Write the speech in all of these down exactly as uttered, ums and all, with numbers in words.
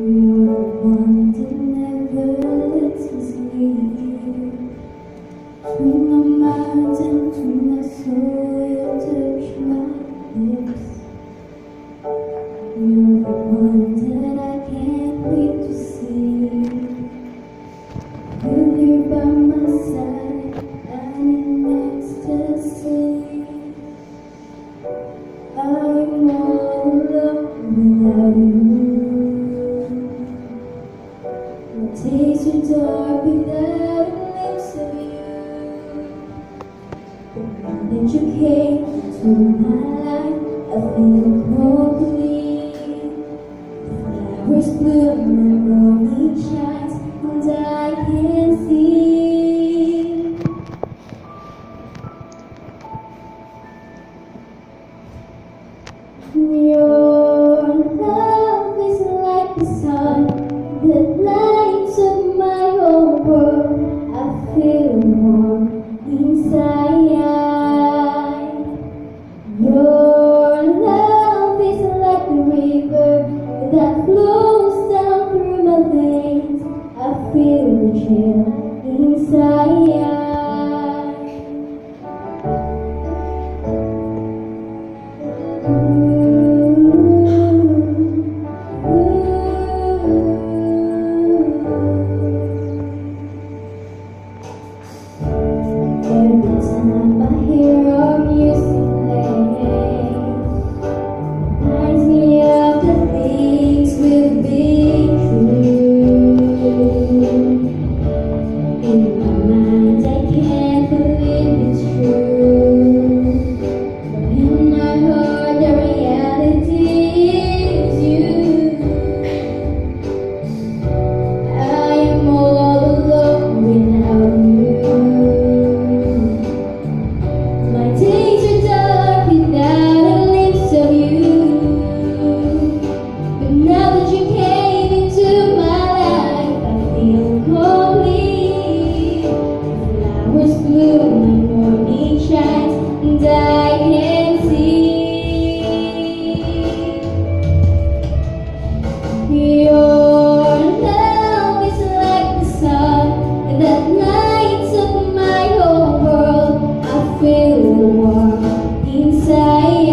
one that never lets me sleep. Between my mind and between my soul, you touch my lips. You're the one that I can't wait to see. You're here by my side, I'm in ecstasy. I'm all alone without you. My days are dark without a glimpse of you. But now that you came into my life, I feel complete. The flowers bloom, the morning shines, and I can see. Your love is like the sun that lights up my whole world. I feel warm inside. Your love is like the river that flows down through my veins. I feel the chill inside. Every time I hear your music play, reminds me of the things we've been through. In my mind I can't believe it's true, but in my heart the reality is you. I am all alone without you. And I can see your love is like the sun that lights up my whole world. I feel warm inside.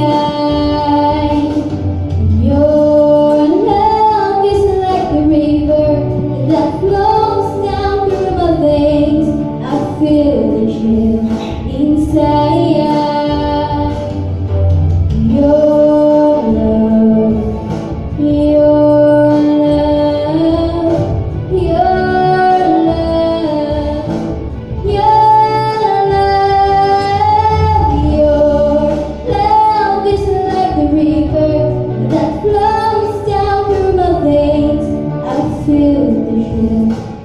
Your love is like the river that flows down through my veins. I feel the chill inside. That flows down through my veins. I feel the chill